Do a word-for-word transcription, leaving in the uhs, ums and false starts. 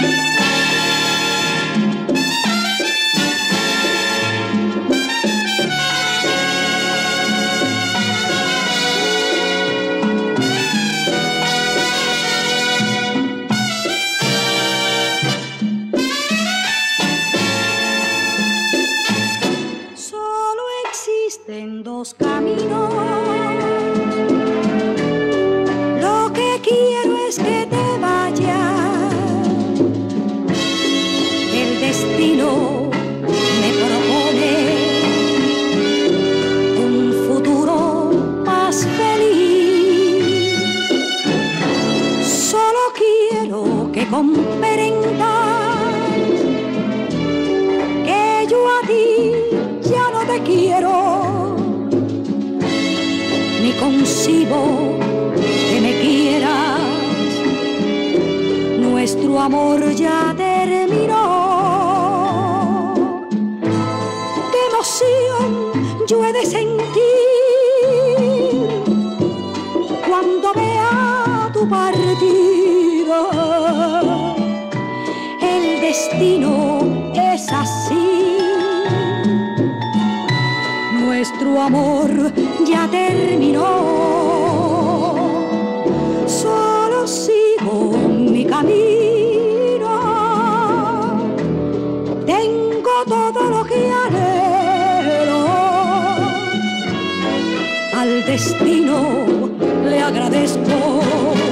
Existen dos caminos, lo que quiero es que te vayas. El destino me propone un futuro más feliz. Solo quiero que comprendas que yo a ti ya no te quiero, ni concibo que me quieras. Nuestro amor ya terminó. ¿Qué emoción yo he de sentir cuando vea tu partida? El destino es así. Nuestro amor ya terminó. Solo sigo mi camino. Tengo todo lo que anhelo. Al destino le agradezco